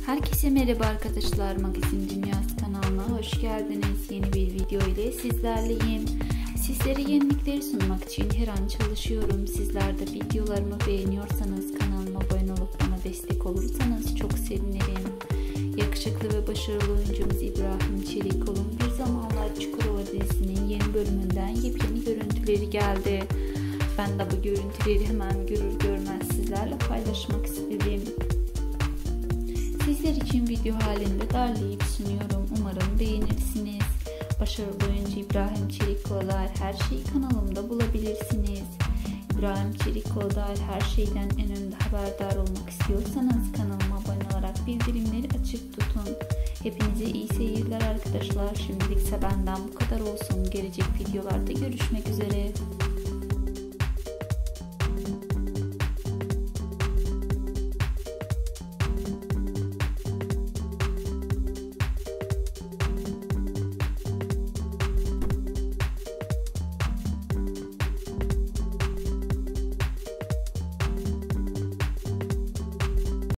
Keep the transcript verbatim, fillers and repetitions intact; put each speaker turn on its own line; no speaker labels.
Herkese merhaba arkadaşlar, Magazin Dünyası kanalına hoş geldiniz. Yeni bir video ile sizlerleyim. Sizlere yenilikleri sunmak için her an çalışıyorum. Sizler de videolarımı beğeniyorsanız kanalıma abone olup bana destek olursanız çok sevinirim. Yakışıklı ve başarılı oyuncumuz İbrahim Çelikol'un Bir Zamanlar Çukurova dizisinin yeni bölümünden yepyeni görüntüleri geldi. Ben de bu görüntüleri hemen görür görmez sizlerle paylaşmak istedim. Sizler için video halinde derleyip sunuyorum. Umarım beğenirsiniz. Başarılı oyuncu İbrahim Çelikol'a dair her şeyi kanalımda bulabilirsiniz. İbrahim Çelikol'a dair her şeyden en önde haberdar olmak istiyorsanız kanalıma abone olarak bildirimleri açık tutun. Hepinize iyi seyirler arkadaşlar. Şimdilikse benden bu kadar olsun. Gelecek videolarda görüşmek üzere.